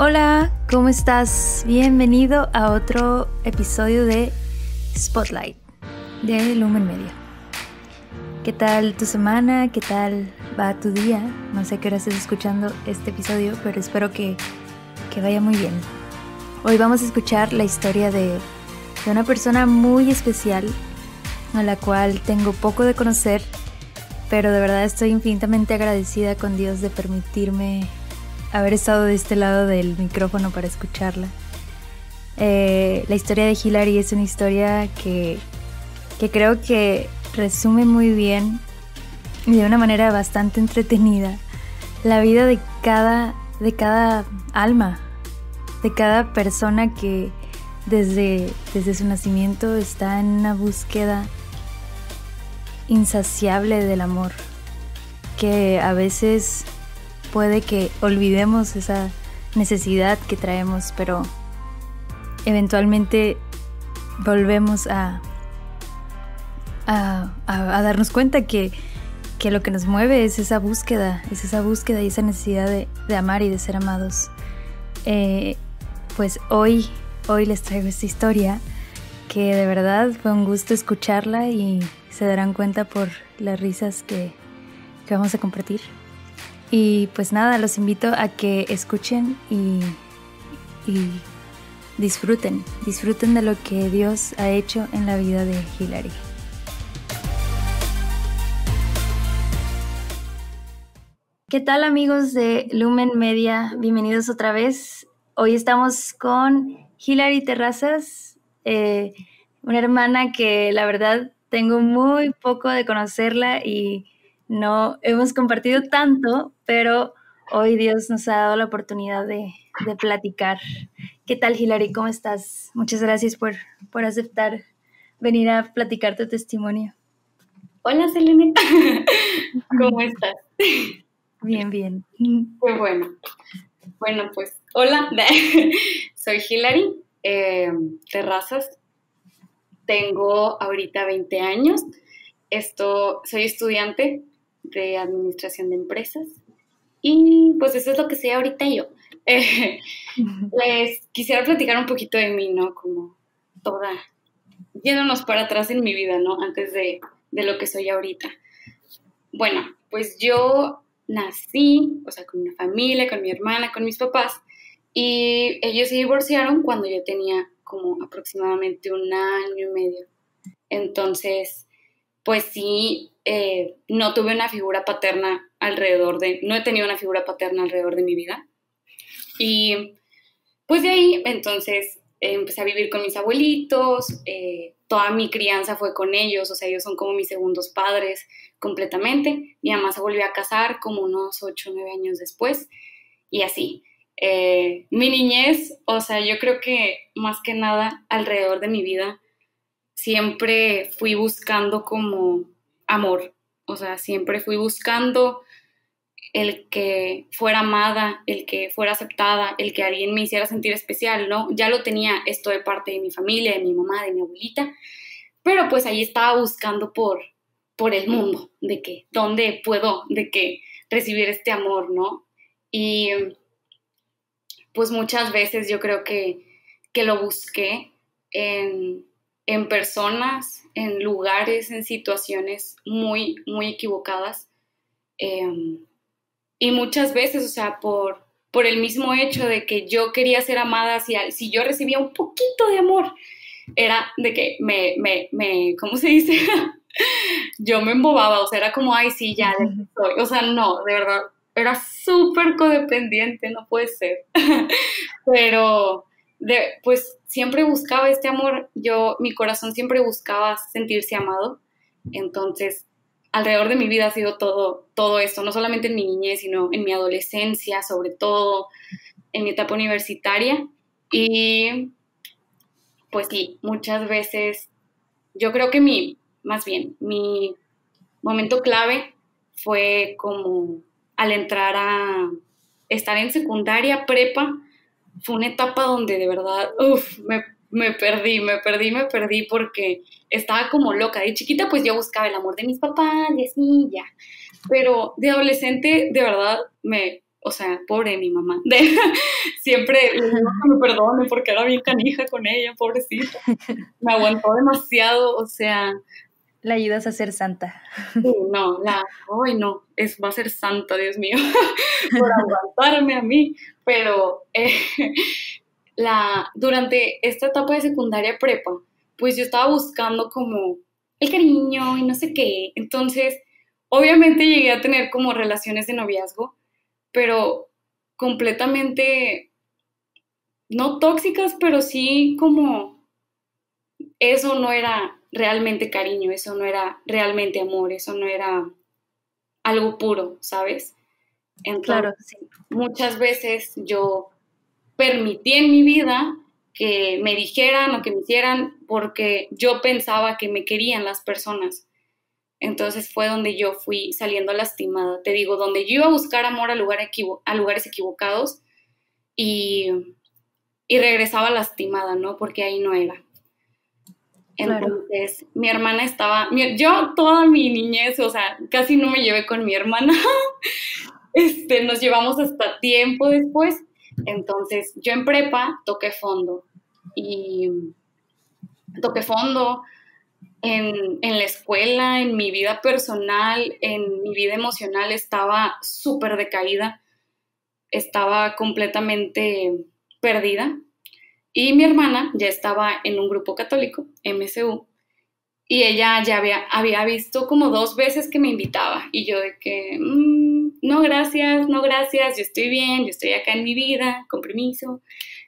Hola, ¿cómo estás? Bienvenido a otro episodio de Spotlight de Lumen Media. ¿Qué tal tu semana? ¿Qué tal va tu día? No sé a qué hora estés escuchando este episodio, pero espero que vaya muy bien. Hoy vamos a escuchar la historia de una persona muy especial a la cual tengo poco de conocer, pero de verdad estoy infinitamente agradecida con Dios de permitirme haber estado de este lado del micrófono para escucharla. La historia de Hilary es una historia que creo que resume muy bien y de una manera bastante entretenida la vida de cada alma, de cada persona que desde su nacimiento está en una búsqueda insaciable del amor, que a veces puede que olvidemos esa necesidad que traemos, pero eventualmente volvemos a darnos cuenta que lo que nos mueve es esa búsqueda y esa necesidad de amar y de ser amados. Pues hoy les traigo esta historia que de verdad fue un gusto escucharla y se darán cuenta por las risas que vamos a compartir. Y pues nada, los invito a que escuchen y disfruten de lo que Dios ha hecho en la vida de Hilary. ¿Qué tal, amigos de Lumen Media? Bienvenidos otra vez. Hoy estamos con Hilary Terrazas, una hermana que la verdad tengo muy poco de conocerla y no hemos compartido tanto, pero hoy Dios nos ha dado la oportunidad de platicar. ¿Qué tal, Hilary? ¿Cómo estás? Muchas gracias por aceptar venir a platicar tu testimonio. Hola, Selene. ¿Cómo estás? Bien. Qué bueno. Bueno, pues, hola. Soy Hilary Terrazas. Tengo ahorita 20 años. Soy estudiante de Administración de Empresas. Y pues eso es lo que soy ahorita yo. Les quisiera platicar un poquito de mí, ¿no? Como yéndonos para atrás en mi vida, ¿no? Antes de lo que soy ahorita. Bueno, pues yo nací, o sea, con una familia, con mi hermana, con mis papás, y ellos se divorciaron cuando yo tenía como aproximadamente 1 año y medio. Entonces, pues sí, no he tenido una figura paterna alrededor de mi vida. Y pues de ahí, entonces, empecé a vivir con mis abuelitos, toda mi crianza fue con ellos, o sea, ellos son como mis segundos padres completamente. Mi mamá se volvió a casar como unos 8 o 9 años después, y así. Mi niñez, o sea, yo creo que más que nada alrededor de mi vida, siempre fui buscando como amor, o sea, siempre fui buscando el que fuera amada, el que fuera aceptada, el que alguien me hiciera sentir especial, ¿no? Ya lo tenía esto de parte de mi familia, de mi mamá, de mi abuelita, pero pues ahí estaba buscando por el mundo, de que, ¿dónde puedo, recibir este amor, ¿no? Y pues muchas veces yo creo que lo busqué en personas, en lugares, en situaciones muy, muy equivocadas. Y muchas veces, o sea, por el mismo hecho de que yo quería ser amada, si yo recibía un poquito de amor, era de que ¿cómo se dice? Yo me embobaba, o sea, era como, ay, sí, ya, de aquí soy. O sea, no, de verdad, era súper codependiente, no puede ser. Pero, pues, siempre buscaba este amor, mi corazón siempre buscaba sentirse amado, entonces alrededor de mi vida ha sido todo esto, no solamente en mi niñez, sino en mi adolescencia, sobre todo en mi etapa universitaria. Y pues sí, muchas veces yo creo que mi momento clave fue como al entrar a estar en secundaria, prepa. Fue una etapa donde de verdad, me perdí porque estaba como loca. De chiquita pues yo buscaba el amor de mis papás y así, ya. Pero de adolescente, de verdad, me o sea, pobre de mi mamá. Siempre le digo que me perdone porque era bien canija con ella, pobrecita. Me aguantó demasiado, o sea, La ayudas a ser santa. sí, no, ay no, va a ser santa, Dios mío, por aguantarme a mí, pero durante esta etapa de secundaria prepa, pues yo estaba buscando como el cariño y no sé qué, entonces obviamente llegué a tener como relaciones de noviazgo, pero completamente, no tóxicas, pero sí como eso no era realmente cariño, eso no era realmente amor, eso no era algo puro, ¿sabes? Claro, Entonces, sí. muchas veces yo permití en mi vida que me dijeran o que me hicieran porque yo pensaba que me querían las personas. Entonces fue donde yo fui saliendo lastimada. Te digo, donde yo iba a buscar amor a lugares equivocados y, y regresaba lastimada, ¿no? Porque ahí no era. Claro. Entonces, mi hermana yo toda mi niñez, o sea, casi no me llevé con mi hermana, nos llevamos hasta tiempo después. Entonces, yo en prepa y toqué fondo en la escuela, en mi vida personal, en mi vida emocional, estaba súper decaída, estaba completamente perdida. Y mi hermana ya estaba en un grupo católico, MSU, y ella ya había visto como 2 veces que me invitaba y yo de que, no gracias, no gracias, yo estoy bien, yo estoy acá en mi vida, con permiso.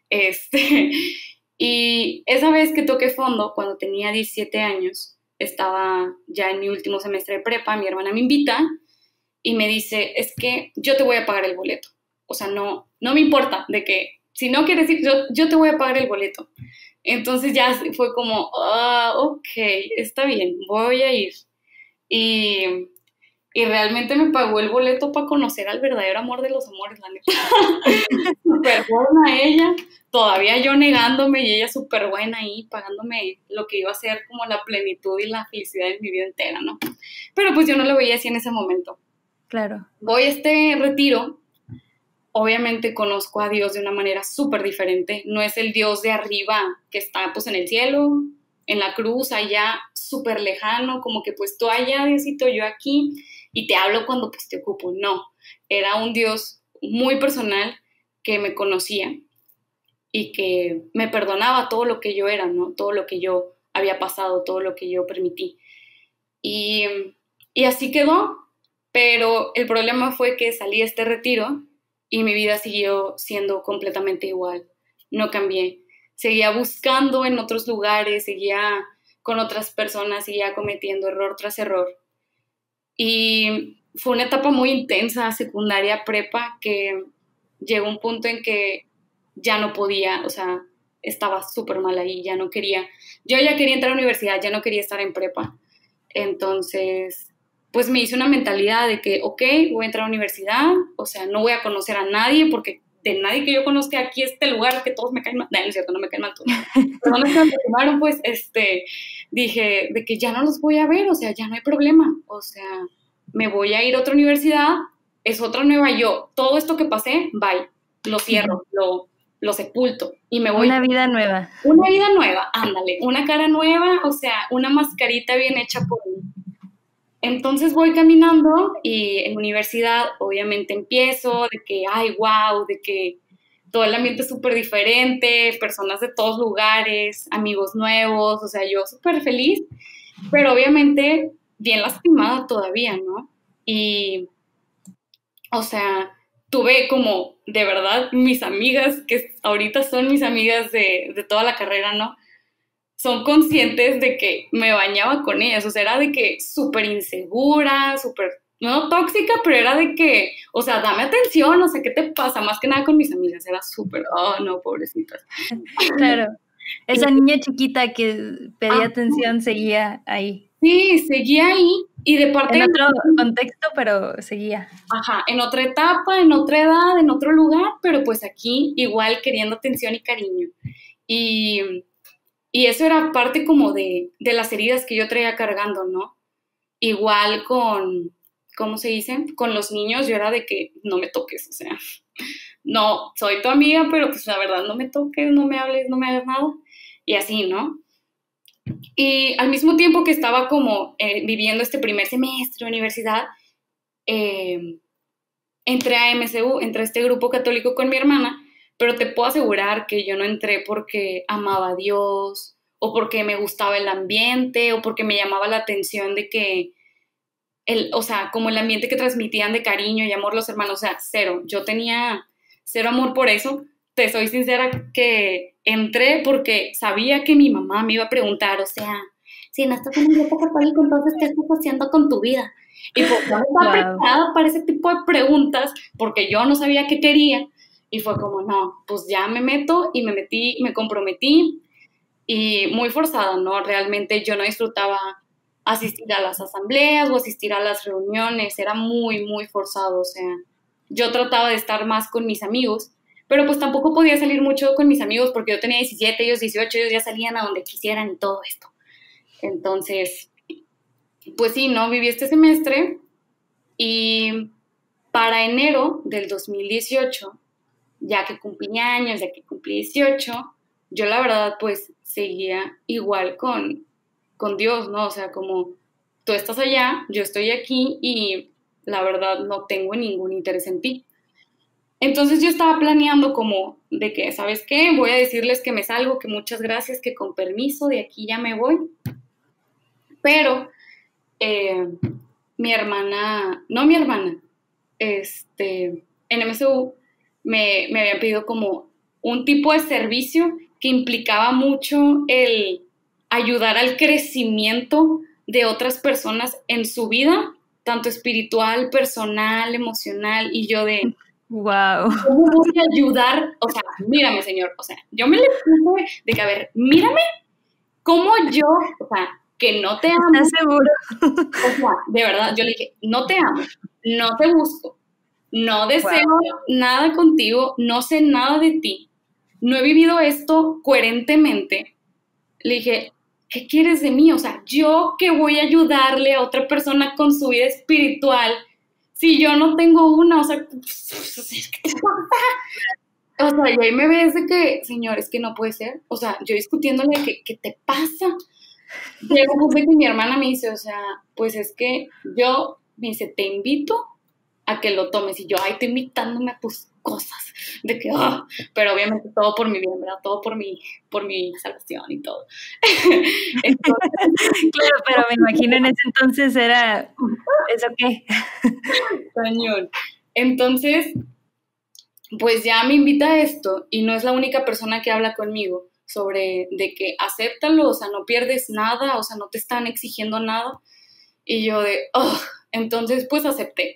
Y esa vez que toqué fondo, cuando tenía 17 años, estaba ya en mi último semestre de prepa, mi hermana me invita y me dice, es que yo te voy a pagar el boleto. O sea, no me importa de que, si no quieres ir, yo te voy a pagar el boleto. Entonces ya fue como, ok, está bien, voy a ir. Y, y realmente me pagó el boleto para conocer al verdadero amor de los amores, la neta. Súper buena ella, todavía yo negándome y ella súper buena ahí, pagándome lo que iba a ser como la plenitud y la felicidad de mi vida entera, ¿no? Pero pues yo no lo veía así en ese momento. Claro. Voy a este retiro, obviamente conozco a Dios de una manera súper diferente, no es el Dios de arriba que está pues en el cielo, en la cruz, allá súper lejano, como que pues tú allá, Diosito, yo aquí, y te hablo cuando pues te ocupo, no, era un Dios muy personal que me conocía y que me perdonaba todo lo que yo era, ¿no? Todo lo que yo había pasado, todo lo que yo permití. Y, y así quedó, pero el problema fue que salí de este retiro y mi vida siguió siendo completamente igual. No cambié. Seguía buscando en otros lugares, seguía con otras personas, seguía cometiendo error tras error. Y fue una etapa muy intensa, secundaria, prepa, que llegó un punto en que ya no podía, o sea, estaba súper mal ahí, ya no quería. Yo ya quería entrar a la universidad, ya no quería estar en prepa. Entonces, pues me hice una mentalidad de que, ok, voy a entrar a la universidad, o sea, no voy a conocer a nadie, porque de nadie que yo conozca aquí, este lugar, que todos me caen mal, no, no es cierto, no me caen mal todos, personas que me lastimaron, pues, dije, de que ya no los voy a ver, o sea, ya no hay problema, o sea, me voy a ir a otra universidad, es otra nueva yo, todo esto que pasé, bye, lo cierro, lo sepulto, y me voy. Una vida nueva. Una vida nueva, ándale, una cara nueva, o sea, una mascarita bien hecha por mí. Entonces voy caminando y en universidad obviamente empiezo de que, ay, wow, de que todo el ambiente es súper diferente, personas de todos lugares, amigos nuevos, o sea, yo súper feliz, pero obviamente bien lastimada todavía, ¿no? Y, o sea, tuve como, de verdad, mis amigas, que ahorita son mis amigas de toda la carrera, ¿no? Son conscientes de que me bañaba con ellas, o sea, era de que súper insegura, súper, no tóxica, pero era de que, o sea, dame atención, o sea, ¿qué te pasa? Más que nada con mis amigas, era súper, oh, no, pobrecitas. Claro, esa niña chiquita que pedía atención seguía ahí. Sí, seguía ahí y de parte En de... otro contexto, pero seguía. Ajá, en otra etapa, en otra edad, en otro lugar, pero pues aquí igual queriendo atención y cariño. Y, y eso era parte como de las heridas que yo traía cargando, ¿no? Igual ¿cómo se dice? Con los niños yo era de que no me toques, o sea, no, soy tu amiga, pero pues la verdad no me toques, no me hables, no me hagas nada, y así, ¿no? Y al mismo tiempo que estaba como viviendo este primer semestre de universidad, entré a MCU, entré a este grupo católico con mi hermana, pero te puedo asegurar que yo no entré porque amaba a Dios, o porque me gustaba el ambiente, o porque me llamaba la atención de que, o sea, como el ambiente que transmitían de cariño y amor los hermanos, o sea, cero. Yo tenía cero amor por eso. Te soy sincera que entré porque sabía que mi mamá me iba a preguntar, o sea, si no estás en un grupo católico, entonces, ¿qué estás haciendo con tu vida? Y pues yo estaba preparada para ese tipo de preguntas porque yo no sabía qué quería. Y fue como, no, pues ya me meto y me metí, me comprometí y muy forzada, ¿no? Realmente yo no disfrutaba asistir a las asambleas o asistir a las reuniones, era muy, muy forzado, o sea, yo trataba de estar más con mis amigos, pero pues tampoco podía salir mucho con mis amigos porque yo tenía 17, ellos 18, ellos ya salían a donde quisieran y todo esto. Entonces, pues sí, ¿no? Viví este semestre y para enero del 2018, ya que cumplí años, ya que cumplí 18, yo la verdad pues seguía igual con Dios, ¿no? O sea, como tú estás allá, yo estoy aquí y la verdad no tengo ningún interés en ti. Entonces yo estaba planeando como de que, ¿sabes qué? Voy a decirles que me salgo, que muchas gracias, que con permiso de aquí ya me voy. Pero mi hermana, no mi hermana, en MSU me habían pedido como un tipo de servicio que implicaba mucho el ayudar al crecimiento de otras personas en su vida, tanto espiritual, personal, emocional, y yo de... Wow. ¿Cómo voy a ayudar? O sea, mírame, señor, o sea, yo me le puse de que, a ver, mírame cómo yo, o sea, que no te amo. ¿Estás seguro? O sea, de verdad, yo le dije, no te amo, no te busco, no deseo nada contigo, no sé nada de ti, no he vivido esto coherentemente. Le dije, ¿qué quieres de mí? O sea, yo que voy a ayudarle a otra persona con su vida espiritual si yo no tengo una, o sea, ¿qué te pasa? O sea, y ahí me ves de que, señor, es que no puede ser. O sea, yo discutiéndole de que, ¿qué te pasa? Llegó un punto que mi hermana me dice, o sea, pues es que yo, me dice, te invito a que lo tomes. Y yo, ay, estoy invitándome a tus cosas. De que, pero obviamente todo por mi bien, ¿verdad? Todo por mi salvación y todo. Entonces, claro, pero me imagino en ese entonces era, ¿eso qué? Cañón. Entonces, pues ya me invita a esto y no es la única persona que habla conmigo sobre de que acéptalo, o sea, no pierdes nada, o sea, no te están exigiendo nada. Y yo de, entonces pues acepté.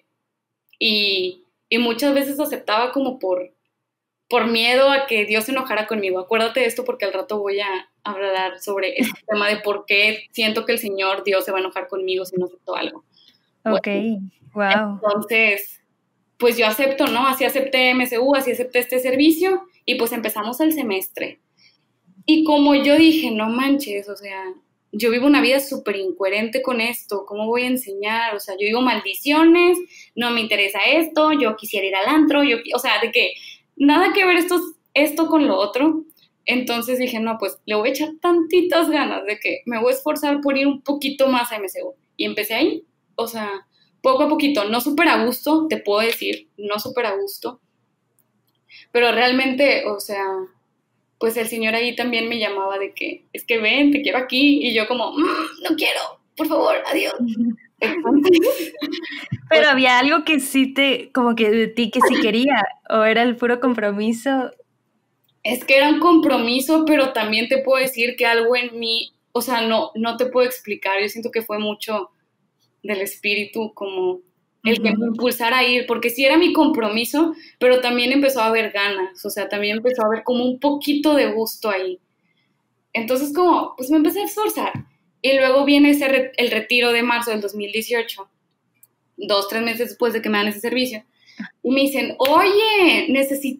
Y muchas veces aceptaba como por miedo a que Dios se enojara conmigo. Acuérdate de esto porque al rato voy a hablar sobre este tema de por qué siento que el Señor, Dios, se va a enojar conmigo si no acepto algo. Ok, wow. Entonces, pues yo acepto, ¿no? Así acepté MSU, así acepté este servicio y pues empezamos el semestre. Y como yo dije, no manches, o sea, yo vivo una vida súper incoherente con esto, ¿cómo voy a enseñar? O sea, yo digo maldiciones, no me interesa esto, yo quisiera ir al antro, o sea, de que nada que ver esto con lo otro. Entonces dije, no, pues le voy a echar tantitas ganas de que me voy a esforzar por ir un poquito más a MSU. Y empecé ahí, o sea, poco a poquito, no súper a gusto, te puedo decir, no súper a gusto, pero realmente, o sea, pues el Señor ahí también me llamaba de que, es que ven, te quiero aquí, y yo como, no quiero, por favor, adiós. Entonces, pero pues, había algo que sí como que de ti que sí quería, o era el puro compromiso. Es que era un compromiso, pero también te puedo decir que algo en mí, o sea, no te puedo explicar, yo siento que fue mucho del espíritu como el que me impulsara a ir, porque sí era mi compromiso, pero también empezó a haber ganas, o sea, también empezó a haber como un poquito de gusto ahí. Entonces como, pues me empecé a esforzar. Y luego viene el retiro de marzo del 2018, 2-3 meses después de que me dan ese servicio, y me dicen, oye,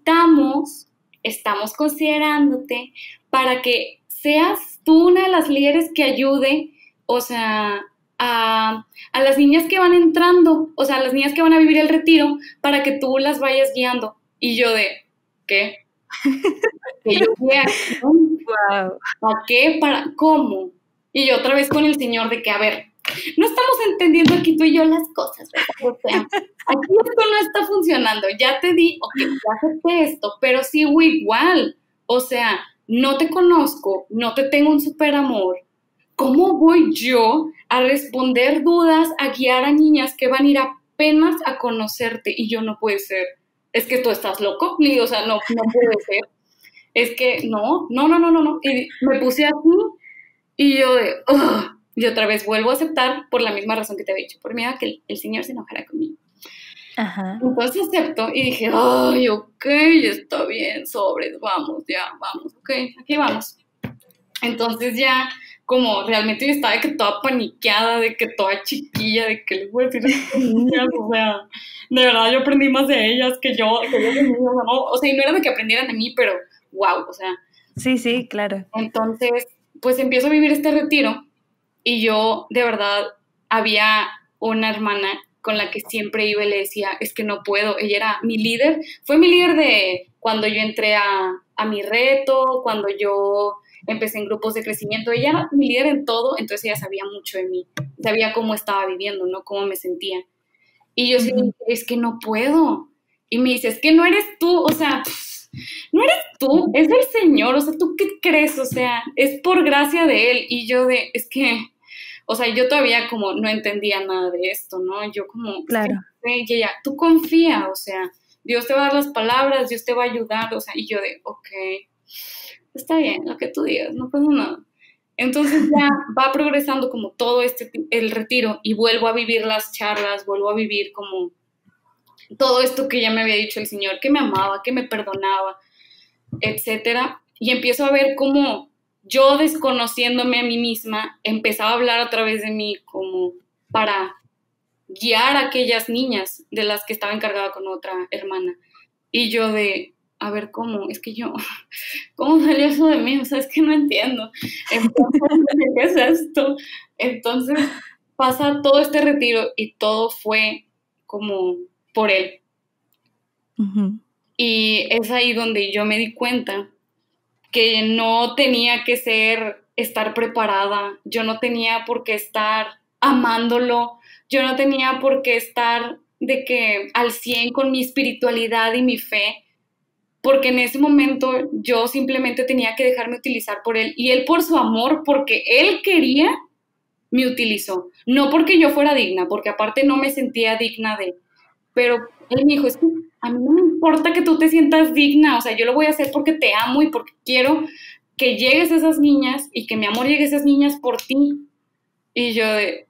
estamos considerándote para que seas tú una de las líderes que ayude, o sea, a las niñas que van entrando, o sea, a las niñas que van a vivir el retiro, para que tú las vayas guiando. Y yo de, ¿qué? Que yo guíe aquí, ¿no? Wow. ¿Para qué? ¿Para cómo? Y yo otra vez con el señor de que, a ver, no estamos entendiendo aquí tú y yo las cosas, ¿verdad? O sea, aquí esto no está funcionando. Ya te di, ok, ya acepté esto, pero sigo igual. O sea, no te conozco, no te tengo un súper amor. ¿Cómo voy yo a responder dudas, a guiar a niñas que van a ir apenas a conocerte? Y yo, no puede ser. Es que tú estás loco. Le digo, o sea, no puede ser. Es que no. Y me puse así y yo de, ugh. Y otra vez vuelvo a aceptar por la misma razón que te había dicho, por miedo a que el señor se enojara conmigo. Ajá. Entonces acepto y dije, ay, ok, está bien, sobres, vamos, ok, aquí vamos. Entonces ya, como realmente yo estaba de que toda paniqueada, de que toda chiquilla, de que les voy a decir a estas niñas, o sea, de verdad yo aprendí más de ellas que yo de niños, ¿no? O sea, y no era de que aprendieran de mí, pero wow, o sea. Sí, claro. Entonces, pues empiezo a vivir este retiro y yo, de verdad, había una hermana con la que siempre iba y le decía, es que no puedo. Ella era mi líder, fue mi líder de cuando yo entré a mi reto, cuando yo empecé en grupos de crecimiento. Ella era mi líder en todo, entonces ella sabía mucho de mí, sabía cómo estaba viviendo, ¿no? Cómo me sentía. Y yo sí le dije, es que no puedo. Y me dice, es que no eres tú, o sea, no eres tú, es el Señor, o sea, ¿tú qué crees? O sea, es por gracia de Él. Y yo de, es que, o sea, yo todavía como no entendía nada de esto, ¿no? Yo como, Claro. y ella, tú confía, o sea, Dios te va a dar las palabras, Dios te va a ayudar, o sea, y yo de, ok, está bien, lo que tú digas, no pasa nada. Entonces ya va progresando como todo el retiro y vuelvo a vivir las charlas, vuelvo a vivir como todo esto que ya me había dicho el Señor, que me amaba, que me perdonaba, etcétera. Y empiezo a ver cómo yo, desconociéndome a mí misma, empezaba a hablar a través de mí como para guiar a aquellas niñas de las que estaba encargada con otra hermana. Y yo de, a ver, ¿cómo? Es que yo, ¿cómo salió eso de mí? O sea, es que no entiendo. Entonces, ¿qué es esto? Entonces pasa todo este retiro y todo fue como por él. Uh-huh. Y es ahí donde yo me di cuenta que no tenía que estar preparada, yo no tenía por qué estar amándolo, yo no tenía por qué estar de que al 100 con mi espiritualidad y mi fe, porque en ese momento yo simplemente tenía que dejarme utilizar por él, y él por su amor, porque él quería, me utilizó, no porque yo fuera digna, porque aparte no me sentía digna de, pero él me dijo, es que a mí no me importa que tú te sientas digna, o sea, yo lo voy a hacer porque te amo y porque quiero que llegues a esas niñas y que mi amor llegue a esas niñas por ti. Y yo de,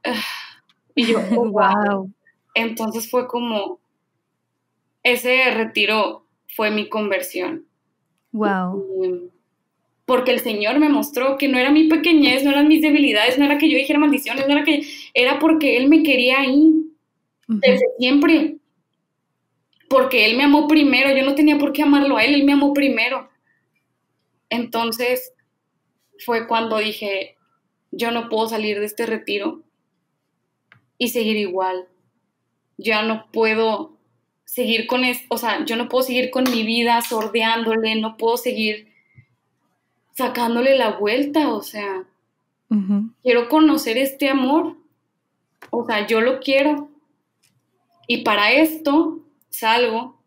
oh, Wow. Entonces fue como, ese retiro fue mi conversión. Wow. Porque el Señor me mostró que no era mi pequeñez, no eran mis debilidades, no era que yo dijera maldiciones, no era que, era porque Él me quería ahí, desde siempre. Porque Él me amó primero, yo no tenía por qué amarlo a Él me amó primero. Entonces fue cuando dije, yo no puedo salir de este retiro y seguir igual. Ya no puedo seguir con esto, o sea, yo no puedo seguir con mi vida sordeándole, no puedo seguir sacándole la vuelta, o sea, quiero conocer este amor, o sea, yo lo quiero. Y para esto salgo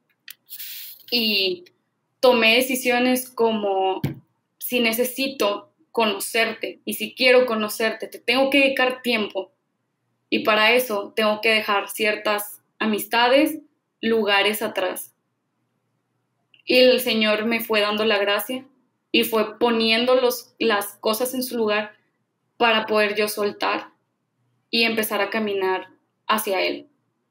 y tomé decisiones como, si necesito conocerte y si quiero conocerte, te tengo que dedicar tiempo. Y para eso tengo que dejar ciertas amistades, lugares atrás. Y el Señor me fue dando la gracia y fue poniendo las cosas en su lugar para poder yo soltar y empezar a caminar hacia Él.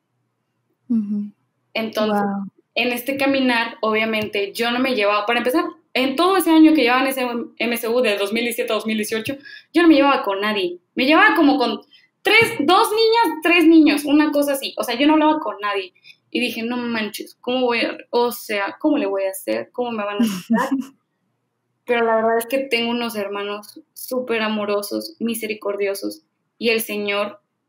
Entonces, en este caminar, obviamente, yo no me llevaba, para empezar, en todo ese año que llevaba en ese MSU de 2017 a 2018, yo no me llevaba con nadie. Me llevaba como con 2 niñas, 3 niños, una cosa así. O sea, yo no hablaba con nadie. Y dije, no manches, ¿cómo le voy a hacer? ¿Cómo me van a ayudar? Pero la verdad es que tengo unos hermanos súper amorosos, misericordiosos, y el Señor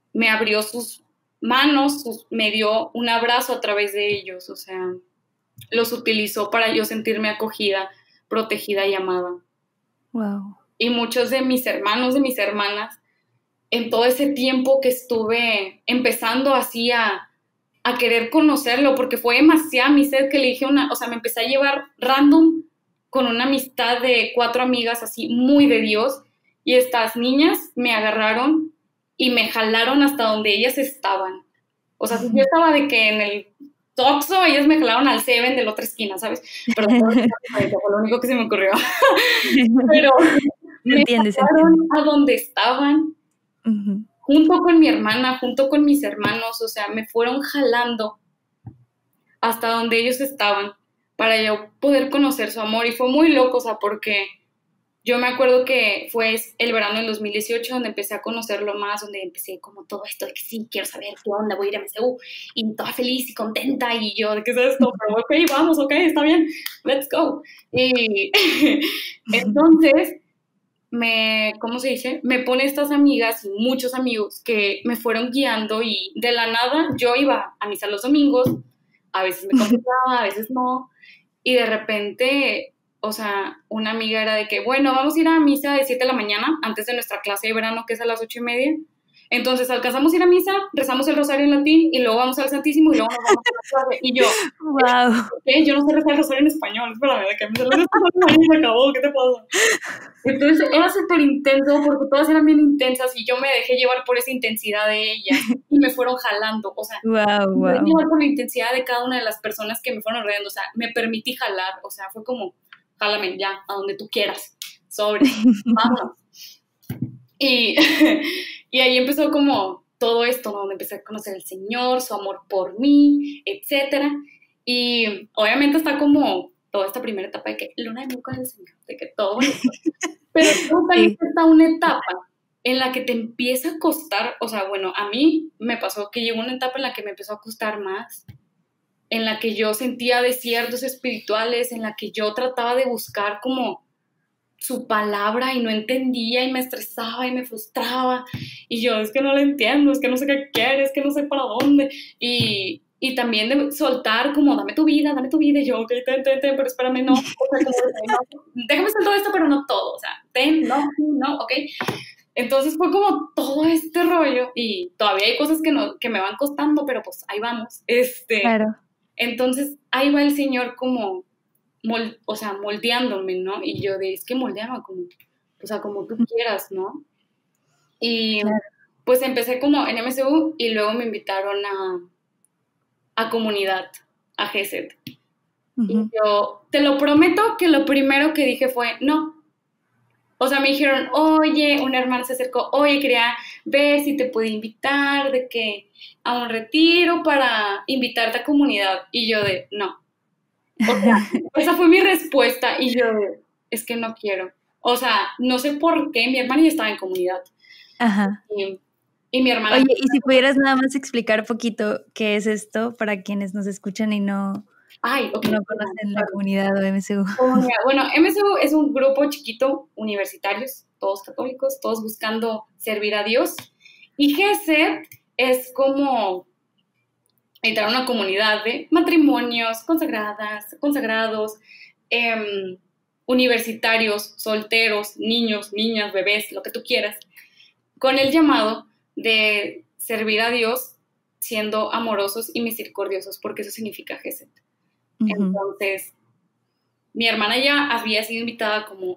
me abrió sus manos, me dio un abrazo a través de ellos, o sea, los utilizó para yo sentirme acogida, protegida y amada. Wow. Y muchos de mis hermanos, de mis hermanas, en todo ese tiempo que estuve empezando así a querer conocerlo, porque fue demasiada mi sed que le dije o sea, me empecé a llevar random con una amistad de 4 amigas así muy de Dios, y estas niñas me agarraron y me jalaron hasta donde ellas estaban. O sea, yo estaba de que en el Oxxo, ellas me jalaron al Seven de la otra esquina, ¿sabes? Pero fue lo único que se me ocurrió. Pero me jalaron a donde estaban, junto con mi hermana, junto con mis hermanos, o sea, me fueron jalando hasta donde ellos estaban para yo poder conocer su amor. Y fue muy loco, o sea, porque yo me acuerdo que fue el verano del 2018 donde empecé a conocerlo más, donde empecé como todo esto de que sí, quiero saber qué onda, voy a ir a MSU, y toda feliz y contenta, y yo, ¿de qué es esto? Pero ok, vamos, ok, está bien, let's go. Y entonces, ¿cómo se dice? Me pone estas amigas y muchos amigos que me fueron guiando, y de la nada yo iba a misa los domingos, a veces me contestaba, a veces no, y de repente, o sea, una amiga era de que, bueno, vamos a ir a misa de 7 de la mañana, antes de nuestra clase de verano, que es a las 8:30. Entonces, alcanzamos a ir a misa, rezamos el rosario en latín, y luego vamos al Santísimo, y luego nos vamos a la clase. Y yo, wow. ¿qué? Yo no sé rezar el rosario en español, espérame, de que me salió el español y se acabó, ¿qué te pasa? Entonces, era súper intenso, porque todas eran bien intensas, y yo me dejé llevar por esa intensidad de ellas, y me fueron jalando, o sea, me dejé llevar por la intensidad de cada una de las personas que me fueron rodeando, o sea, me permití jalar, o sea, fue como, jálame ya, a donde tú quieras, sobre, vamos. Y ahí empezó como todo esto, ¿no? Donde empecé a conocer al Señor, su amor por mí, etcétera. Y obviamente está como toda esta primera etapa de que luna de miel con el Señor, de que todo bonito. Pero también está una etapa en la que te empieza a costar, o sea, bueno, a mí me pasó que llegó una etapa en la que me empezó a costar más, en la que yo sentía desiertos espirituales, en la que yo trataba de buscar como su palabra y no entendía, y me estresaba y me frustraba, y yo, es que no lo entiendo, es que no sé qué quiere, es que no sé para dónde, y también de soltar como, dame tu vida, y yo, ok, pero espérame, no, o sea, como, no, déjame hacer todo esto, pero no todo, o sea, no, ok. Entonces fue como todo este rollo, y todavía hay cosas que me van costando, pero pues ahí vamos, Claro. Entonces ahí va el Señor como, o sea, moldeándome, ¿no? Y yo es que moldeame como, o sea, como tú quieras, ¿no? Y claro, pues empecé como en MSU, y luego me invitaron a comunidad, a GESED. Y yo, te lo prometo que lo primero que dije fue, no. O sea, me dijeron, oye, una hermana se acercó, oye, quería ver si te puede invitar de que a un retiro para invitarte a comunidad. Y yo no. O sea, esa fue mi respuesta, y yo, es que no quiero. O sea, no sé por qué, mi hermana ya estaba en comunidad. Ajá. Y mi hermana... Oye, y si pudieras nada más explicar poquito qué es esto para quienes nos escuchan y no conocen la comunidad o MSU. Bueno, MSU es un grupo chiquito, universitarios, todos católicos, todos buscando servir a Dios. Y GESED es como entrar a una comunidad de matrimonios, consagrados, universitarios, solteros, niños, niñas, bebés, lo que tú quieras, con el llamado de servir a Dios siendo amorosos y misericordiosos, porque eso significa GESED. Entonces, mi hermana ya había sido invitada como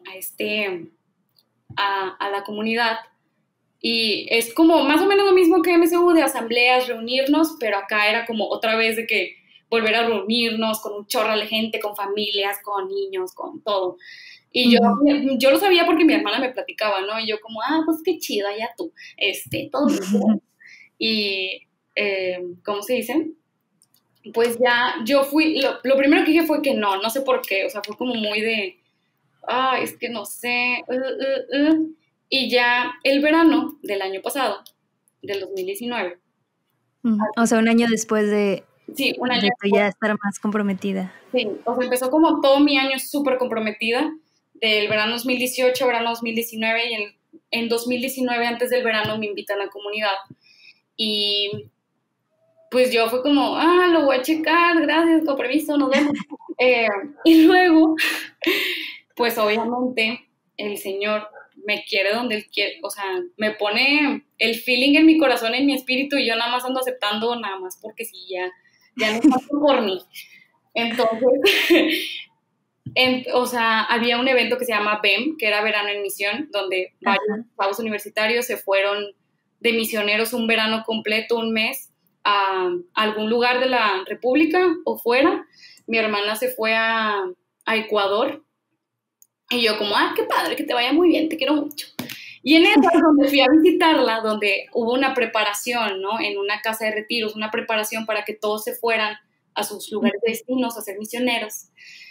a la comunidad, y es como más o menos lo mismo que MSU, de asambleas, reunirnos, pero acá era como otra vez de que volver a reunirnos con un chorro de gente, con familias, con niños, con todo. Y yo lo sabía porque mi hermana me platicaba, ¿no? Y yo como, pues qué chido, ya tú, todo bien. Y, ¿cómo se dice? Pues ya yo fui, lo primero que dije fue que no sé por qué, o sea, fue como muy de, es que no sé, y ya el verano del año pasado, del 2019. O sea, un año después de... Sí, un año después. Ya estar más comprometida. Sí, o sea, empezó como todo mi año súper comprometida, del verano 2018, verano 2019, y en 2019, antes del verano, me invitan a la comunidad. y pues yo fue como, lo voy a checar, gracias, con permiso, nos vemos. Y luego, pues obviamente el Señor me quiere donde Él quiere, o sea, me pone el feeling en mi corazón, en mi espíritu, y yo nada más ando aceptando, nada más porque sí, ya no paso por mí. Entonces, o sea, había un evento que se llama BEM, que era Verano en Misión, donde varios chavos universitarios se fueron de misioneros un verano completo, un mes, a algún lugar de la República o fuera. Mi hermana se fue a Ecuador y yo como, qué padre, que te vaya muy bien, te quiero mucho. Y en esa donde fui a visitarla, donde hubo una preparación, ¿no? En una casa de retiros, una preparación para que todos se fueran a sus lugares de destinos a ser misioneros.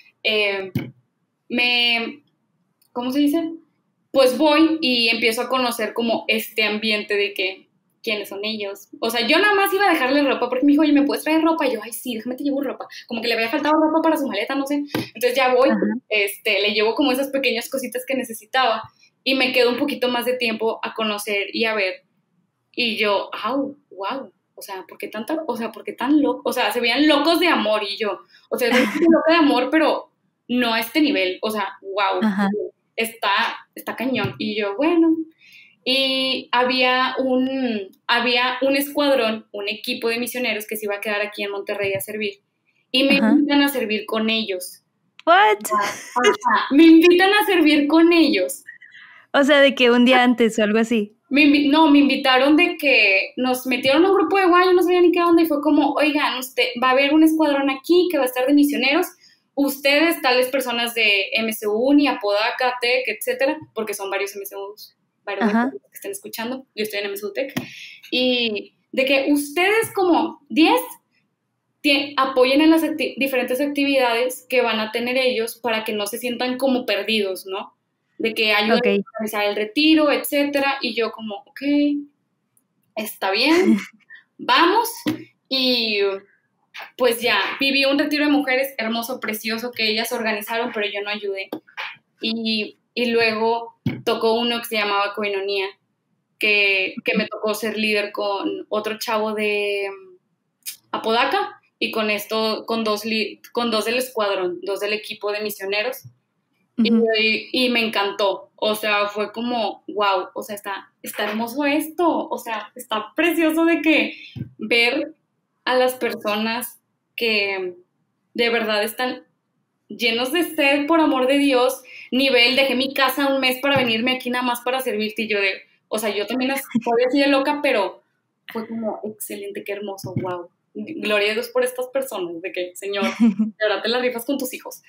¿Cómo se dice? Pues voy y empiezo a conocer como este ambiente de que, ¿quiénes son ellos? O sea, yo nada más iba a dejarle ropa porque me dijo, oye, ¿me puedes traer ropa? Y yo, ay, sí, déjame te llevo ropa. Como que le había faltado ropa para su maleta, no sé. Entonces ya voy, le llevo como esas pequeñas cositas que necesitaba y me quedo un poquito más de tiempo a conocer y a ver. Y yo, wow. O sea, ¿por qué tan loco? O sea, se veían locos de amor y yo, o sea, es loca de amor, pero no a este nivel. O sea, wow. Está cañón. Y yo, bueno. Y había un escuadrón, un equipo de misioneros que se iba a quedar aquí en Monterrey a servir. Y me invitan a servir con ellos. ¿What? Me invitan a servir con ellos. O sea, de que un día antes o algo así. Me invitaron de que nos metieron a un grupo de guay, no sabía ni qué onda, y fue como, oigan, va a haber un escuadrón aquí que va a estar de misioneros, ustedes, tales personas de MSU, Apodaca, TEC, etcétera, porque son varios MSUs, varios que estén escuchando, yo estoy en MSU TEC, y de que ustedes como 10 apoyen en las diferentes actividades que van a tener ellos para que no se sientan como perdidos, ¿no? De que ayuden a organizar el retiro, etcétera, y yo como, ok, está bien, vamos, y pues ya, viví un retiro de mujeres hermoso, precioso, que ellas organizaron, pero yo no ayudé, y luego tocó uno que se llamaba Koinonia, que me tocó ser líder con otro chavo de Apodaca, y con dos del escuadrón, 2 del equipo de misioneros, y me encantó, o sea, fue como, wow, o sea, está hermoso esto, o sea, está precioso de que ver a las personas que de verdad están llenos de sed por amor de Dios, dejé mi casa un mes para venirme aquí nada más para servirte, y yo o sea, yo también soy así de loca, pero fue como excelente, qué hermoso, wow. Gloria a Dios por estas personas, de que, Señor, de verdad te la rifas con tus hijos.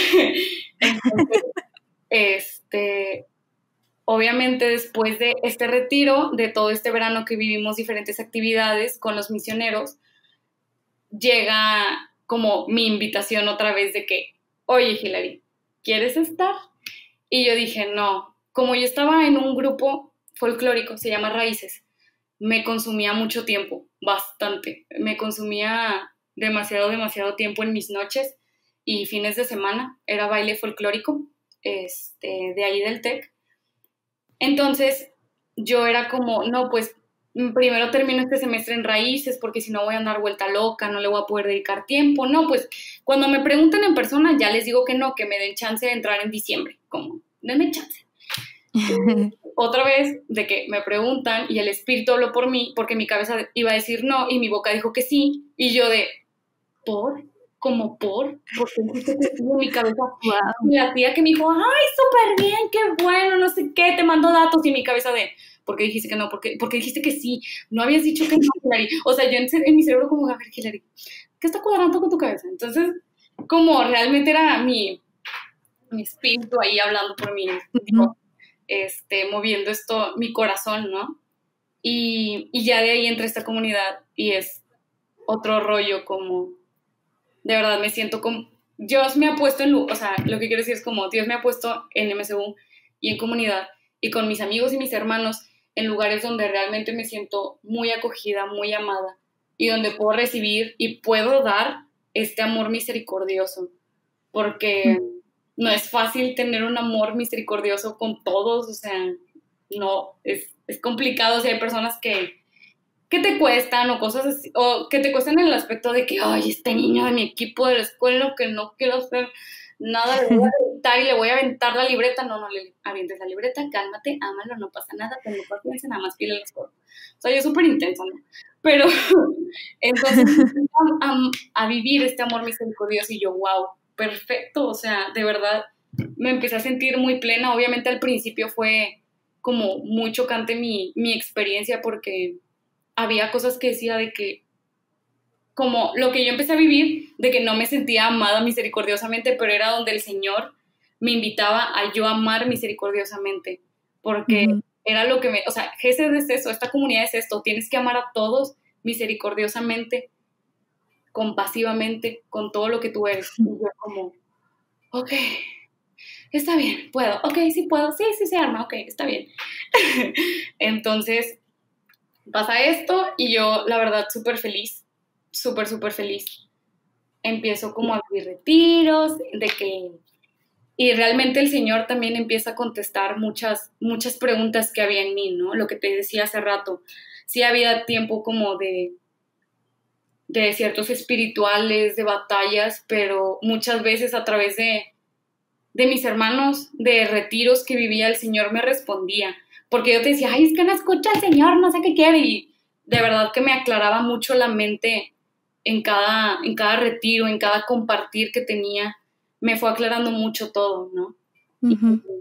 Entonces, obviamente después de este retiro, de todo este verano que vivimos diferentes actividades con los misioneros, llega como mi invitación otra vez de que, oye, Hilary, ¿quieres estar? Y yo dije, no, como yo estaba en un grupo folclórico, se llama Raíces, me consumía mucho tiempo, bastante, me consumía demasiado tiempo en mis noches y fines de semana, era baile folclórico, de ahí del TEC. Entonces, yo era como, no, pues, primero termino este semestre en Raíces, porque si no voy a andar vuelta loca, no le voy a poder dedicar tiempo. No, pues, cuando me pregunten en persona, ya les digo que no, que me den chance de entrar en diciembre, como, denme chance. Otra vez, de que me preguntan, y el espíritu habló por mí, porque mi cabeza iba a decir no, y mi boca dijo que sí, y yo porque dijiste que sí en mi cabeza. Wow. Y la tía que me dijo, ay, súper bien, qué bueno, no sé qué, te mando datos, y mi cabeza ¿por qué dijiste que no? ¿Por qué dijiste que sí? No habías dicho que no, Hilary. O sea, yo en mi cerebro como, a ver, Hilary, ¿qué está cuadrando con tu cabeza? Entonces, como realmente era mi espíritu ahí hablando por mí, tipo, moviendo mi corazón, ¿no? Y ya de ahí entré a esta comunidad y es otro rollo como... De verdad, me siento como... Dios me ha puesto o sea, lo que quiero decir es como Dios me ha puesto en MSU y en comunidad y con mis amigos y mis hermanos en lugares donde realmente me siento muy acogida, muy amada y donde puedo recibir y puedo dar este amor misericordioso, porque no es fácil tener un amor misericordioso con todos, o sea, no, es complicado, o sea, hay personas que que te cuestan o cosas así, o que te cuestan en el aspecto de que, ay, este niño de mi equipo de la escuela que no quiero hacer nada, le voy a aventar y le voy a aventar la libreta. No le avientes la libreta, cálmate, ámalo, no pasa nada, pero no paciencia, nada más pídele las cosas. O sea, yo súper intensa, ¿no? Pero entonces a vivir este amor misericordioso y yo, wow, perfecto, o sea, de verdad me empecé a sentir muy plena. Obviamente al principio fue como muy chocante mi experiencia porque había cosas que decía de que, como lo que yo empecé a vivir, de que no me sentía amada misericordiosamente, pero era donde el Señor me invitaba a yo amar misericordiosamente, porque era lo que o sea, Gesed es eso, esta comunidad es esto, tienes que amar a todos misericordiosamente, compasivamente, con todo lo que tú eres. Y yo como, ok, está bien, puedo, ok, sí puedo, sí, se arma, ok, está bien. Entonces, pasa esto y yo, la verdad, súper feliz, súper feliz. Empiezo como a vivir retiros, y realmente el Señor también empieza a contestar muchas preguntas que había en mí, ¿no? Lo que te decía hace rato, sí había tiempo como de desiertos espirituales, de batallas, pero muchas veces a través de mis hermanos, de retiros que vivía, el Señor me respondía, porque yo te decía, ay, es que no escucha al Señor, no sé qué quiere, y de verdad que me aclaraba mucho la mente en cada retiro, en cada compartir que tenía, me fue aclarando mucho todo, ¿no? Y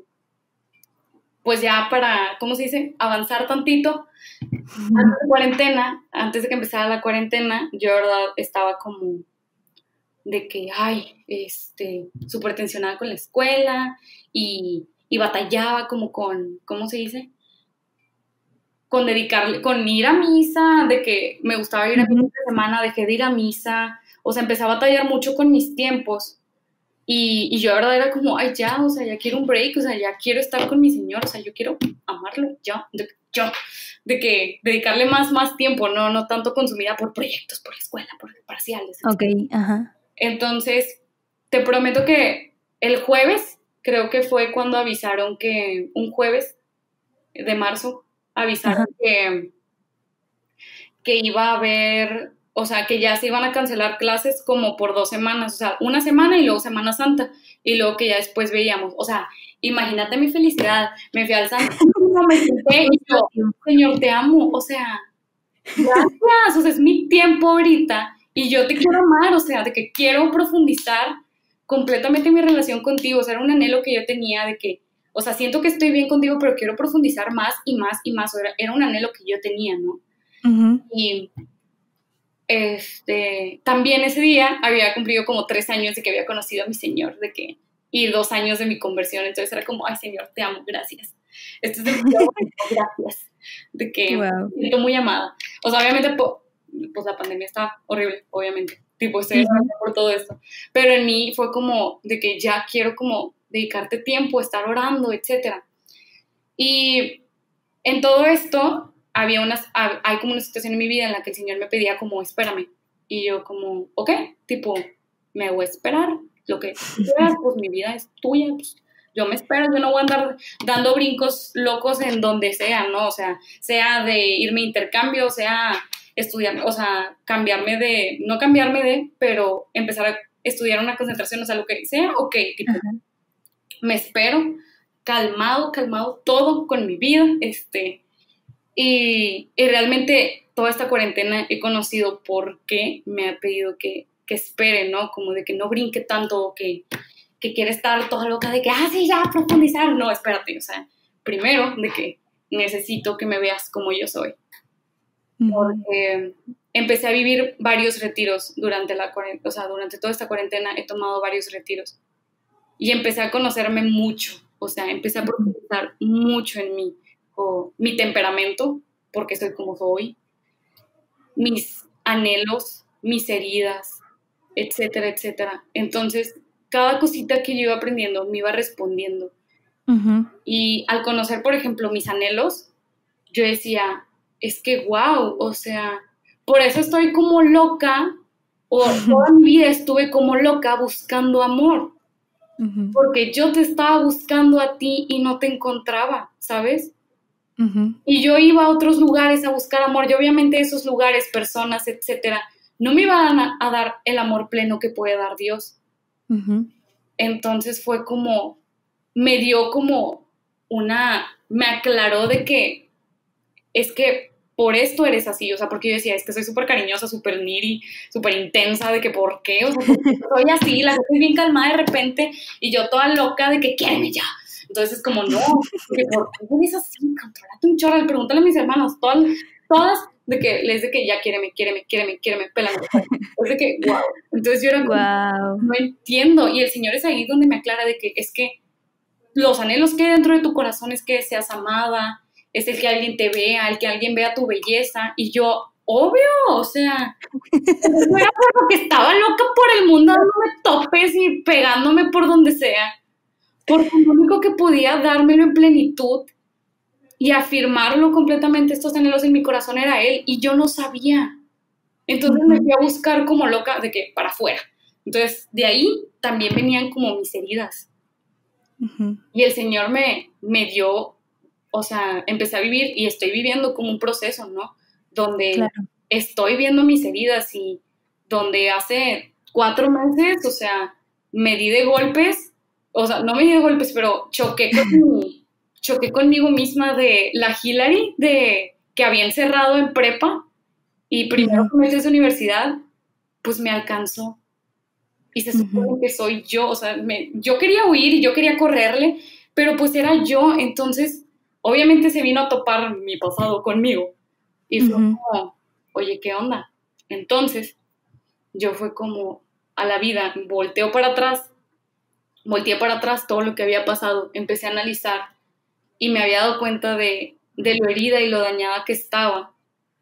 pues ya para, ¿cómo se dice? Avanzar tantito, antes de que empezara la cuarentena, yo de verdad estaba como de que, ay, súper tensionada con la escuela y batallaba como con, ¿cómo se dice? Con ir a misa, de que me gustaba ir a misa esta semana, dejé de ir a misa, o sea, empecé a batallar mucho con mis tiempos y yo de verdad era como, ay, ya, o sea, ya quiero un break, o sea, ya quiero estar con mi Señor, o sea, yo quiero amarlo, de que dedicarle más tiempo, no tanto consumida por proyectos, por la escuela, por parciales. Etc. Ok, ajá. Entonces, te prometo que el jueves, creo que fue cuando avisaron que, un jueves de marzo, avisaron que iba a haber, o sea, que ya se iban a cancelar clases como por 2 semanas, o sea, una semana y luego Semana Santa, y luego que ya después veíamos, o sea, imagínate mi felicidad, me fui al Santísimo, me senté y yo, Señor, te amo, o sea, gracias, o sea, es mi tiempo ahorita, y yo te quiero amar, o sea, de que quiero profundizar completamente mi relación contigo, o sea, era un anhelo que yo tenía de que, o sea, siento que estoy bien contigo, pero quiero profundizar más y más y más, era un anhelo que yo tenía, ¿no? Y también ese día había cumplido como 3 años de que había conocido a mi Señor, y 2 años de mi conversión, entonces era como, ay, Señor, te amo, gracias. Esto es demasiado bonito, gracias. De que me siento muy amada. O sea, obviamente, pues la pandemia está horrible, obviamente. Tipo, estoy agradecida por todo esto. Pero en mí fue como de que ya quiero como dedicarte tiempo, estar orando, etc. Y en todo esto hay como una situación en mi vida en la que el Señor me pedía como, espérame. Y yo como, ok, tipo, me voy a esperar. Lo que quieras, pues mi vida es tuya, pues yo me espero, yo no voy a andar dando brincos locos en donde sea, ¿no? O sea de irme a intercambio, sea estudiar, o sea, no cambiarme de, pero empezar a estudiar una concentración, o sea, lo que sea, ok, tipo, me espero, calmado, todo con mi vida, y realmente toda esta cuarentena he conocido por qué me ha pedido que espere, ¿no? Como de que no brinque tanto, que quiere estar toda loca de que, sí, ya, profundizar. No, espérate, o sea, primero de que necesito que me veas como yo soy. Porque empecé a vivir varios retiros durante toda esta cuarentena he tomado varios retiros. Y empecé a conocerme mucho, o sea, empecé a profundizar mucho en mí, mi temperamento, porque soy como soy, mis anhelos, mis heridas, etcétera, etcétera. Entonces, cada cosita que yo iba aprendiendo me iba respondiendo. Y al conocer, por ejemplo, mis anhelos, yo decía, es que wow, o sea, por eso estoy como loca, o toda mi vida estuve como loca buscando amor, porque yo te estaba buscando a ti y no te encontraba, ¿sabes? Y yo iba a otros lugares a buscar amor, y obviamente esos lugares, personas, etcétera, no me iban a dar el amor pleno que puede dar Dios. Entonces fue como, me dio como me aclaró de que es que por esto eres así, o sea, porque yo decía, es que soy súper cariñosa, súper needy, súper intensa, de que ¿por qué? O sea, soy así, la gente es bien calmada de repente, y yo toda loca de que quiéreme ya. Entonces es como, no, que ¿por qué eres así? Contrólate un chorro, pregúntale a mis hermanos, todas de que ya quiéreme, pélame. Es de que, wow. Entonces yo era como, no entiendo, y el Señor es ahí donde me aclara de que es que los anhelos que hay dentro de tu corazón es que seas amada, es el que alguien te vea, el que alguien vea tu belleza, y yo, obvio, o sea, no era porque estaba loca por el mundo dándome topes y pegándome por donde sea, porque lo único que podía dármelo en plenitud y afirmarlo completamente estos anhelos en mi corazón era Él, y yo no sabía. Entonces me fui a buscar como loca de que para afuera. Entonces de ahí también venían como mis heridas. Y el Señor me dio, o sea, empecé a vivir y estoy viviendo como un proceso, ¿no? Donde estoy viendo mis heridas y donde hace 4 meses, o sea, me di de golpes, o sea, no me di de golpes, pero choqué conmigo misma de la Hillary que había encerrado en prepa y primero meses de universidad, pues me alcanzó. Y se supone que soy yo, o sea, yo quería huir y yo quería correrle, pero pues era yo, entonces obviamente se vino a topar mi pasado conmigo. Y fue como, oye, ¿qué onda? Entonces yo fue como a la vida, volteé para atrás todo lo que había pasado, empecé a analizar y me había dado cuenta de lo herida y lo dañada que estaba.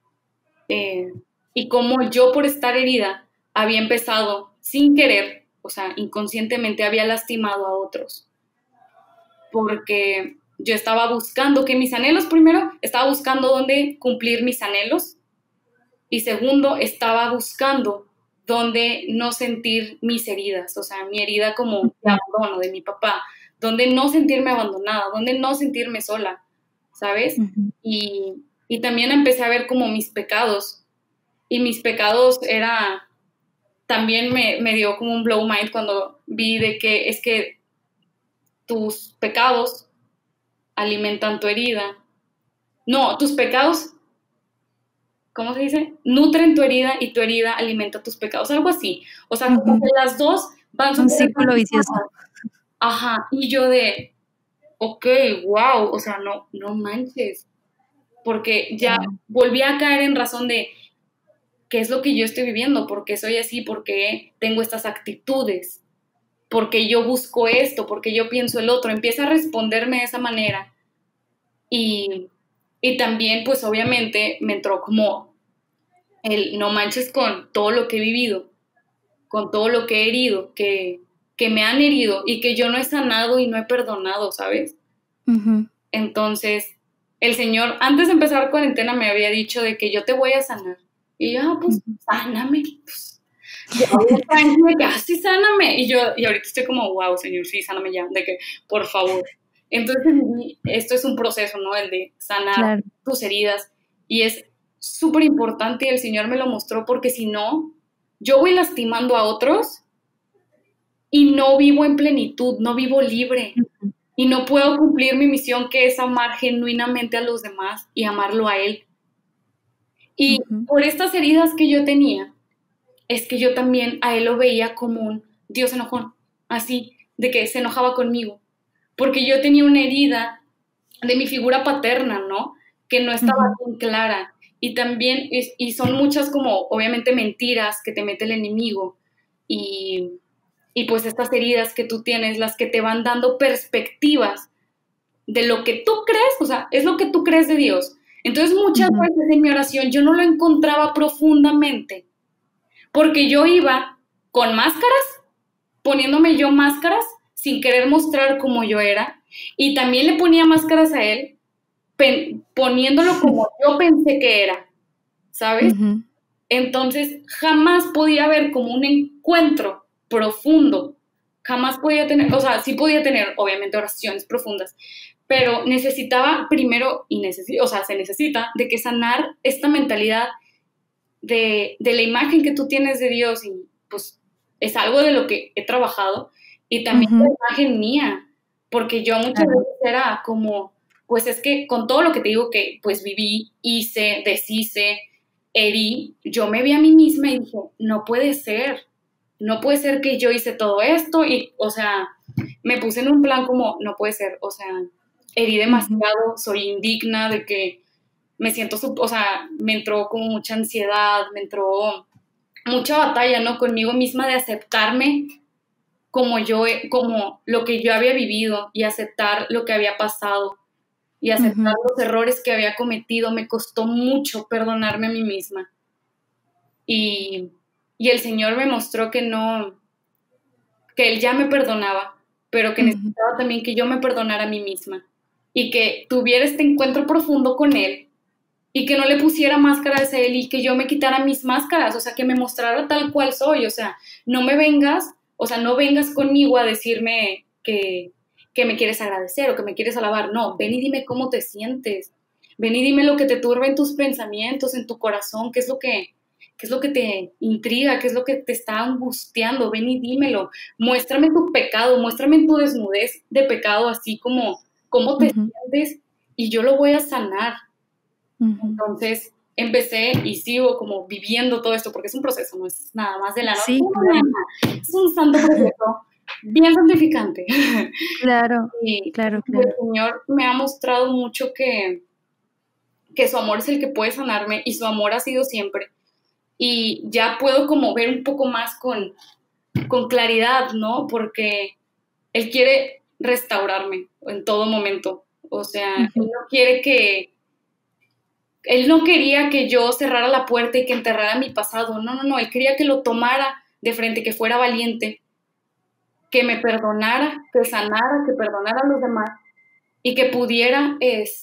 Y como yo por estar herida había empezado sin querer, o sea, inconscientemente había lastimado a otros. Porque yo estaba buscando que mis anhelos, primero, estaba buscando dónde cumplir mis anhelos. Y segundo, estaba buscando dónde no sentir mis heridas, o sea, mi herida como de abandono de mi papá, dónde no sentirme abandonada, dónde no sentirme sola, ¿sabes? Y también empecé a ver como mis pecados. Y mis pecados también me dio como un blow mind cuando vi de que es que tus pecados alimentan tu herida. No, tus pecados, ¿cómo se dice? Nutren tu herida y tu herida alimenta tus pecados, algo así. O sea, como que las dos van... Un círculo vicioso. Ajá, y yo ok, wow, o sea, no manches. Porque ya volví a caer en razón de qué es lo que yo estoy viviendo, por qué soy así, por qué tengo estas actitudes, por qué yo busco esto, por qué yo pienso el otro. Empieza a responderme de esa manera. Y también, pues obviamente, me entró como el no manches con todo lo que he vivido, con todo lo que he herido, que me han herido y que yo no he sanado y no he perdonado, ¿sabes? Entonces, el Señor, antes de empezar cuarentena, me había dicho de que yo te voy a sanar. Y yo, pues, sáname, pues. Sí, sáname. Y ahorita estoy como, wow, Señor, sí, sáname ya, de que, por favor. Entonces, esto es un proceso, ¿no? El de sanar tus heridas. Y es súper importante y el Señor me lo mostró porque si no, yo voy lastimando a otros y no vivo en plenitud, no vivo libre. Y no puedo cumplir mi misión, que es amar genuinamente a los demás y amarlo a Él. Y por estas heridas que yo tenía, es que yo también a Él lo veía como un Dios enojón, así, de que se enojaba conmigo. Porque yo tenía una herida de mi figura paterna, ¿no? Que no estaba bien clara. Y también, y son muchas como, obviamente, mentiras que te mete el enemigo. Y pues estas heridas que tú tienes, las que te van dando perspectivas de lo que tú crees, o sea, es lo que tú crees de Dios. Entonces muchas veces en mi oración yo no lo encontraba profundamente, porque yo iba con máscaras, poniéndome yo máscaras, sin querer mostrar cómo yo era, y también le ponía máscaras a Él, poniéndolo como yo pensé que era, ¿sabes? Entonces jamás podía haber como un encuentro profundo, jamás podía tener, o sea, sí podía tener obviamente oraciones profundas, pero necesitaba primero, o sea, se necesita de que sanar esta mentalidad de la imagen que tú tienes de Dios, y pues es algo de lo que he trabajado, y también la imagen mía, porque yo muchas veces era como, pues es que con todo lo que te digo que pues viví, hice, deshice, herí, yo me vi a mí misma y dije, no puede ser que yo hice todo esto, y, o sea, me puse en un plan como, no puede ser, o sea, herí demasiado, soy indigna de que me siento, o sea, me entró como mucha ansiedad, me entró mucha batalla, ¿no? Conmigo misma de aceptarme como como lo que yo había vivido, y aceptar lo que había pasado y aceptar los errores que había cometido. Me costó mucho perdonarme a mí misma. Y el Señor me mostró que Él ya me perdonaba, pero que necesitaba también que yo me perdonara a mí misma, y que tuviera este encuentro profundo con Él, y que no le pusiera máscaras a Él, y que yo me quitara mis máscaras, o sea, que me mostrara tal cual soy. O sea, no vengas conmigo a decirme que me quieres agradecer o que me quieres alabar. No, ven y dime cómo te sientes. Ven y dime lo que te turba en tus pensamientos, en tu corazón, qué es lo que te intriga, qué es lo que te está angustiando. Ven y dímelo. Muéstrame tu pecado, muéstrame tu desnudez de pecado, así como cómo te sientes, y yo lo voy a sanar. Entonces empecé y sigo como viviendo todo esto, porque es un proceso, no es nada más de la noche. Sí, claro. Es un santo proceso bien santificante. Claro, Y claro. el Señor me ha mostrado mucho que su amor es el que puede sanarme, y su amor ha sido siempre. Y ya puedo como ver un poco más con claridad, ¿no? Porque Él quiere restaurarme en todo momento. O sea, Él no quería que yo cerrara la puerta y que enterrara mi pasado. No. Él quería que lo tomara de frente, que fuera valiente, que me perdonara, que sanara, que perdonara a los demás, y que pudiera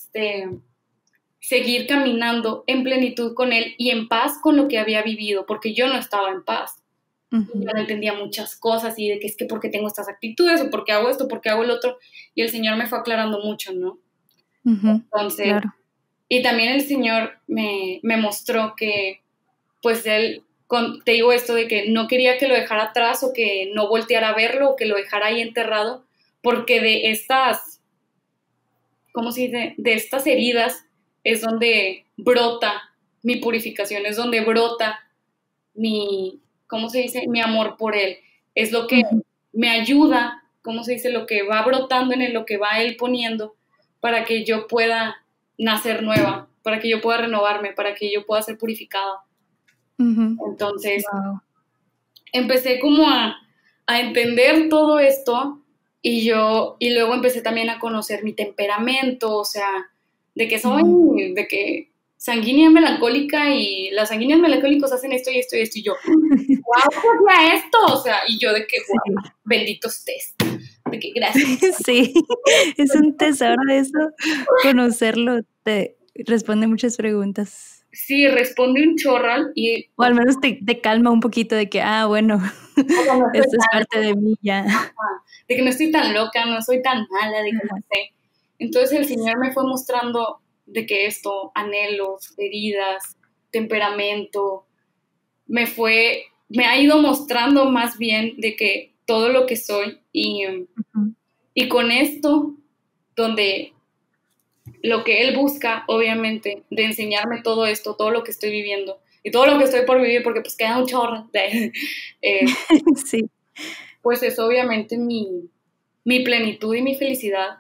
seguir caminando en plenitud con Él y en paz con lo que había vivido, porque yo no estaba en paz. Yo no entendía muchas cosas, y de que es que por qué tengo estas actitudes, o por qué hago esto, por qué hago el otro, y el Señor me fue aclarando mucho, ¿no? Entonces, claro. Y también el Señor me mostró que, pues Él, te digo esto de que no quería que lo dejara atrás, o que no volteara a verlo, o que lo dejara ahí enterrado, porque de estas, ¿cómo se dice? De estas heridas es donde brota mi purificación, es donde brota ¿cómo se dice? Mi amor por Él. Es lo que me ayuda, ¿cómo se dice? Lo que va brotando en Él, lo que va Él poniendo, para que yo pueda nacer nueva, para que yo pueda renovarme, para que yo pueda ser purificada. Entonces, empecé como a entender todo esto, y luego empecé también a conocer mi temperamento, o sea, de que soy, de que sanguínea melancólica, y las sanguíneas melancólicos hacen esto y esto y esto, y yo, wow, pues ya esto, o sea, y yo de que, wow, benditos test, de que gracias. Sí, es un tesoro eso, conocerlo, te responde muchas preguntas. Sí, responde un chorral, o al menos te calma un poquito de que, bueno, esto es parte de mí ya. De que no estoy tan loca, no soy tan mala, de que no sé. Entonces el Señor me fue mostrando de que anhelos, heridas, temperamento, me ha ido mostrando más bien de que todo lo que soy, y con esto, donde lo que Él busca, obviamente, de enseñarme todo esto, todo lo que estoy viviendo, y todo lo que estoy por vivir, porque pues queda un chorro, sí. Pues es obviamente mi plenitud y mi felicidad,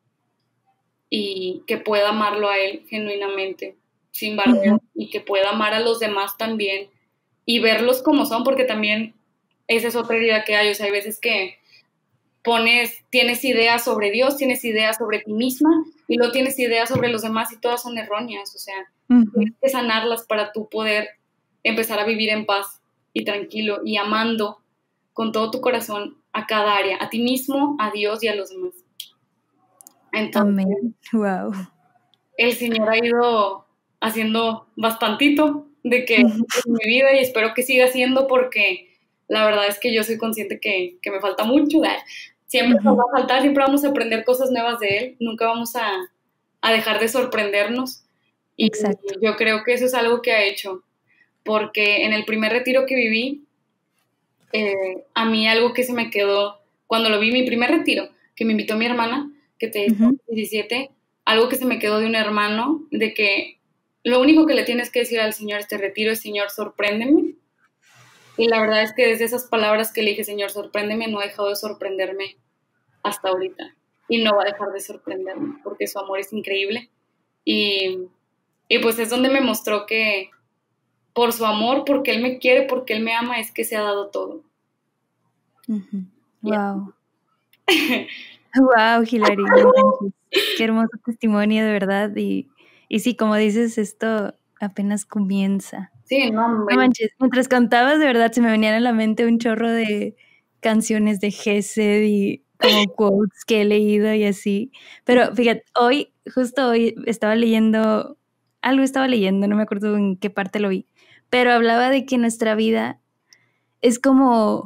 y que pueda amarlo a Él genuinamente, sin barrera, y que pueda amar a los demás también, y verlos como son, porque también esa es otra herida que hay. O sea, hay veces que tienes ideas sobre Dios, tienes ideas sobre ti misma, y luego tienes ideas sobre los demás, y todas son erróneas. O sea, tienes que sanarlas para tú poder empezar a vivir en paz y tranquilo, y amando con todo tu corazón a cada área, a ti mismo, a Dios y a los demás. Entonces, amén. Wow. El Señor ha ido haciendo bastantito de que en mi vida, y espero que siga haciendo, porque la verdad es que yo soy consciente que me falta mucho. Siempre nos va a faltar, siempre vamos a aprender cosas nuevas de Él, nunca vamos a dejar de sorprendernos. Y Exacto. yo creo que eso es algo que ha hecho, porque en el primer retiro que viví, a mí algo que se me quedó, cuando lo vi, mi primer retiro, que me invitó mi hermana, que te dijo 17, algo que se me quedó de un hermano, de que lo único que le tienes que decir al Señor este retiro es: Señor, sorpréndeme. Y la verdad es que desde esas palabras que le dije, Señor, sorpréndeme, no ha dejado de sorprenderme hasta ahorita. Y no va a dejar de sorprenderme, porque su amor es increíble. Y pues es donde me mostró que por su amor, porque Él me quiere, porque Él me ama, es que se ha dado todo. Wow. Wow, Hilary. Qué hermoso testimonio, de verdad. Y sí, como dices, esto apenas comienza. Sí, no manches. Mientras contabas, de verdad, se me venían a la mente un chorro de canciones de Gesed y como quotes que he leído y así. Pero fíjate, justo hoy estaba leyendo, no me acuerdo en qué parte lo vi, pero hablaba de que nuestra vida es como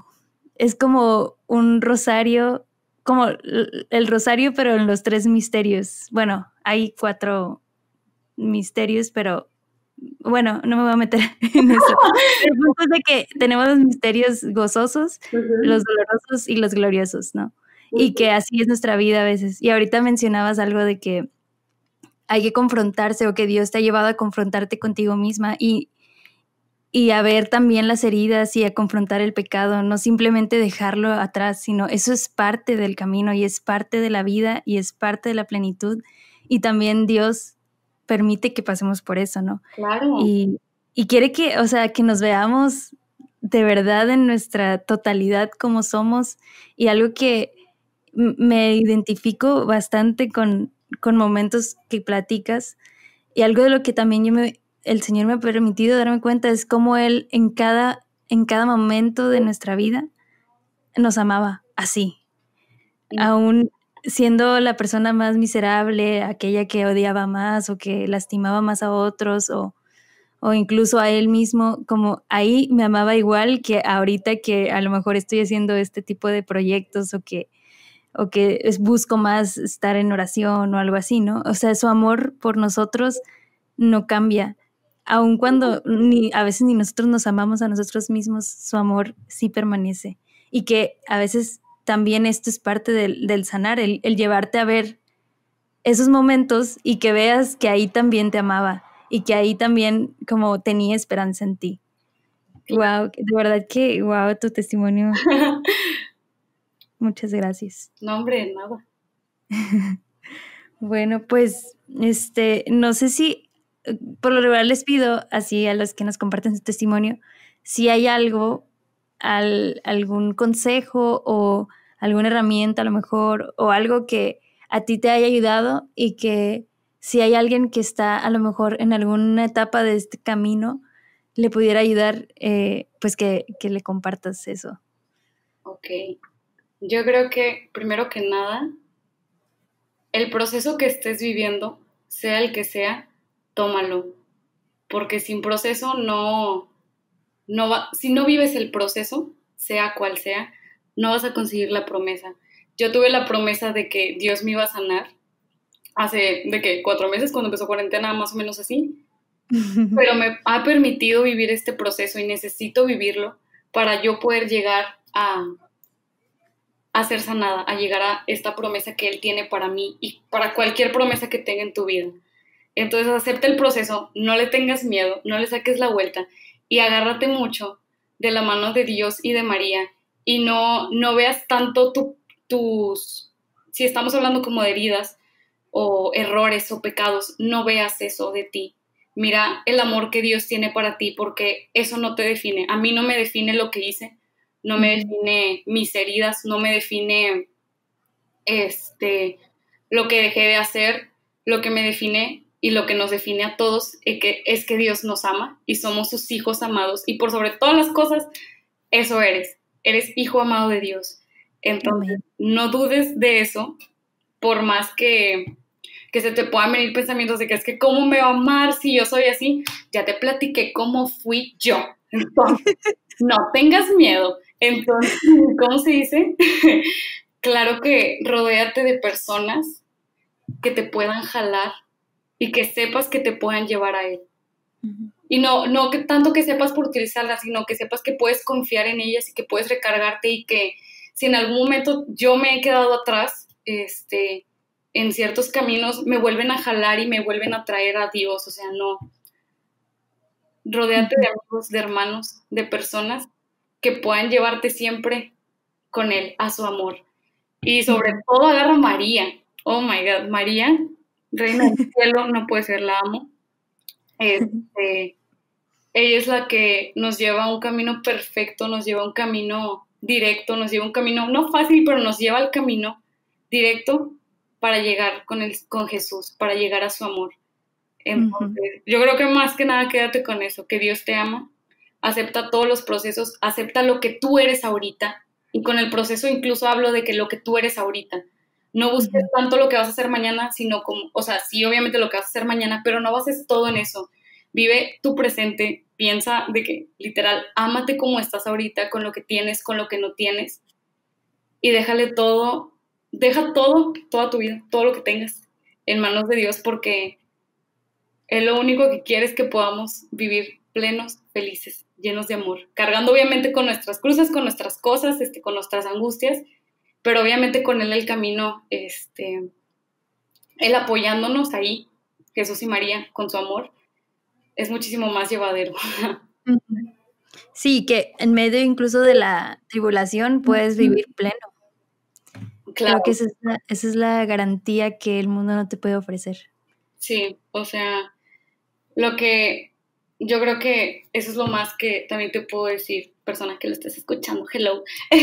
un rosario, como el rosario, pero en los 3 misterios. Bueno, hay 4 misterios, pero bueno, no me voy a meter en eso. El punto es de que tenemos los misterios gozosos, los dolorosos y los gloriosos, ¿no? Y que así es nuestra vida a veces. Y ahorita mencionabas algo de que hay que confrontarse, o que Dios te ha llevado a confrontarte contigo misma y a ver también las heridas y a confrontar el pecado, no simplemente dejarlo atrás, sino eso es parte del camino y es parte de la vida y es parte de la plenitud, y también Dios permite que pasemos por eso, ¿no? Claro. Y quiere que, o sea, que nos veamos de verdad en nuestra totalidad como somos, y algo que me identifico bastante con momentos que platicas, y algo de lo que también el Señor me ha permitido darme cuenta es cómo Él en cada momento de nuestra vida nos amaba así, aún siendo la persona más miserable, aquella que odiaba más o que lastimaba más a otros, o incluso a Él mismo, como ahí me amaba igual que ahorita, que a lo mejor estoy haciendo este tipo de proyectos o que busco más estar en oración o algo así, ¿no? O sea, su amor por nosotros no cambia. Aun cuando a veces ni nosotros nos amamos a nosotros mismos, su amor sí permanece. Y que a veces también esto es parte del sanar, el llevarte a ver esos momentos y que veas que ahí también te amaba y que ahí también como tenía esperanza en ti. Wow, de verdad que wow, tu testimonio. Muchas gracias. No, hombre, nada. Bueno, pues, no sé si, por lo regular les pido así a los que nos comparten su testimonio, si hay algo, algún consejo o alguna herramienta a lo mejor, o algo que a ti te haya ayudado, y que si hay alguien que está a lo mejor en alguna etapa de este camino, le pudiera ayudar, pues que le compartas eso. Ok. Yo creo que, primero que nada, el proceso que estés viviendo, sea el que sea, tómalo. Porque sin proceso no va, si no vives el proceso, sea cual sea, no vas a conseguir la promesa. Yo tuve la promesa de que Dios me iba a sanar hace, 4 meses, cuando empezó cuarentena, más o menos así. Pero me ha permitido vivir este proceso y necesito vivirlo para yo poder llegar a ser sanada, a llegar a esta promesa que Él tiene para mí y para cualquier promesa que tenga en tu vida. Entonces acepta el proceso, no le tengas miedo, no le saques la vuelta y agárrate mucho de la mano de Dios y de María, y no veas tanto tus, si estamos hablando como de heridas o errores o pecados, no veas eso de ti. Mira el amor que Dios tiene para ti, porque eso no te define. A mí no me define lo que hice, no me define mis heridas, no me define lo que dejé de hacer. Lo que me define y lo que nos define a todos es que Dios nos ama y somos sus hijos amados, y por sobre todas las cosas, eso eres hijo amado de Dios. Entonces, no dudes de eso, por más que se te puedan venir pensamientos de que es que cómo me va a amar si yo soy así. Ya te platiqué cómo fui yo. Entonces, no tengas miedo. Entonces, ¿cómo se dice? claro que rodéate de personas que te puedan jalar y que sepas que te puedan llevar a él. Uh-huh. Y no que tanto que sepas por utilizarlas, sino que sepas que puedes confiar en ellas y que puedes recargarte, y que si en algún momento yo me he quedado atrás, en ciertos caminos, me vuelven a jalar y me vuelven a traer a Dios. O sea, no. Rodéate de amigos, de hermanos, de personas que puedan llevarte siempre con él, a su amor. Y sobre todo agarra a María. Oh my God, María, reina del cielo, no puede ser, la amo. Ella es la que nos lleva a un camino perfecto, nos lleva a un camino directo, nos lleva a un camino no fácil, pero nos lleva al camino directo para llegar con Jesús, para llegar a su amor. Entonces, yo creo que más que nada quédate con eso, que Dios te ama, acepta todos los procesos, acepta lo que tú eres ahorita, y con el proceso incluso hablo de que lo que tú eres ahorita. No busques tanto lo que vas a hacer mañana, sino como, o sea, sí, obviamente lo que vas a hacer mañana, pero no bases todo en eso. Vive tu presente, piensa de que, literal, ámate como estás ahorita, con lo que tienes, con lo que no tienes, y deja todo, toda tu vida, todo lo que tengas, en manos de Dios, porque Él lo único que quiere es que podamos vivir plenos, felices, llenos de amor, cargando obviamente con nuestras cruces, con nuestras cosas, con nuestras angustias, pero obviamente con Él el camino, Él apoyándonos ahí, Jesús y María, con su amor, es muchísimo más llevadero. Sí, que en medio incluso de la tribulación puedes vivir pleno. Claro. Creo que esa es la garantía que el mundo no te puede ofrecer. Sí, o sea, lo que yo creo que eso es lo más que también te puedo decir, persona que lo estés escuchando, hello,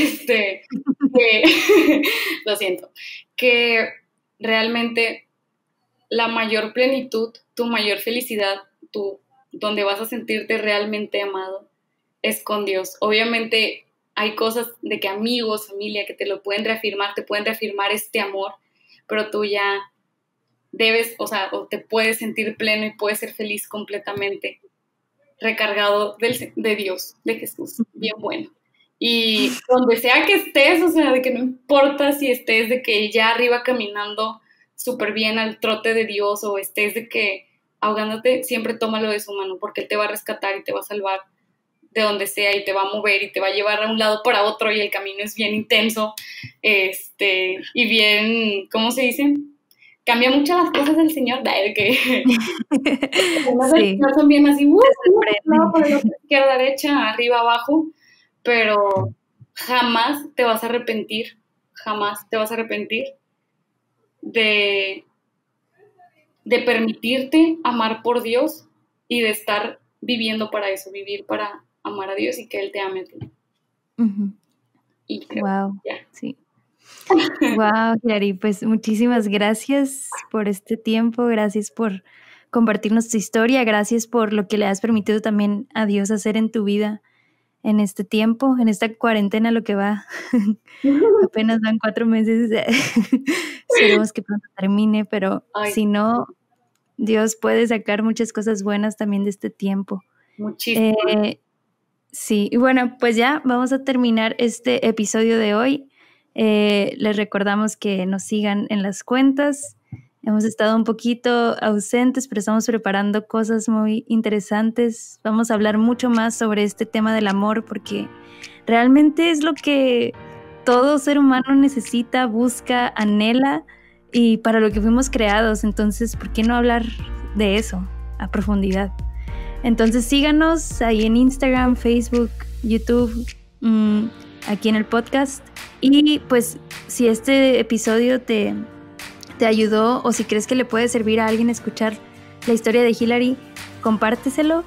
lo siento, que realmente la mayor plenitud, tu mayor felicidad, donde vas a sentirte realmente amado, es con Dios. Obviamente hay cosas de que amigos, familia, que te lo pueden reafirmar, este amor, pero tú ya debes, o te puedes sentir pleno y puedes ser feliz completamente, recargado de Dios, de Jesús, bien bueno. Y donde sea que estés, o sea, de que no importa si estés de que ya arriba caminando súper bien al trote de Dios, o estés de que ahogándote, siempre tómalo de su mano, porque Él te va a rescatar y te va a salvar de donde sea, y te va a mover y te va a llevar a un lado para otro, y el camino es bien intenso, y bien, ¿cómo se dice? Cambia mucho las cosas del Señor, de que sí. No son bien así, izquierda, derecha, arriba, abajo, pero jamás te vas a arrepentir de permitirte amar por Dios y de estar viviendo para eso, vivir para amar a Dios y que Él te ame a ti. Y creo, wow, sí. Wow, Hilary, pues muchísimas gracias por este tiempo, gracias por compartirnos tu historia, gracias por lo que le has permitido también a Dios hacer en tu vida en este tiempo, en esta cuarentena, lo que va, apenas van 4 meses, esperemos que pronto termine, pero si no, Dios puede sacar muchas cosas buenas también de este tiempo. Muchísimo. Sí, y bueno, pues ya vamos a terminar este episodio de hoy. Les recordamos que nos sigan en las cuentas. Hemos estado un poquito ausentes, pero estamos preparando cosas muy interesantes. Vamos a hablar mucho más sobre este tema del amor, porque realmente es lo que todo ser humano necesita, busca, anhela, y para lo que fuimos creados. Entonces, ¿por qué no hablar de eso a profundidad? Entonces síganos ahí en Instagram, Facebook, YouTube, aquí en el podcast. Y pues si este episodio te ayudó, o si crees que le puede servir a alguien escuchar la historia de Hilary, compárteselo.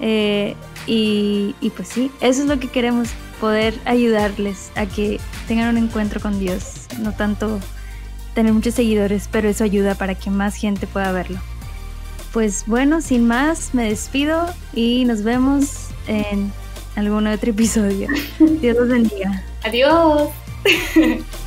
Y pues sí, eso es lo que queremos, poder ayudarles a que tengan un encuentro con Dios. No tanto tener muchos seguidores, pero eso ayuda para que más gente pueda verlo. Pues bueno, sin más, me despido y nos vemos en algún otro episodio. Dios los bendiga. Adiós.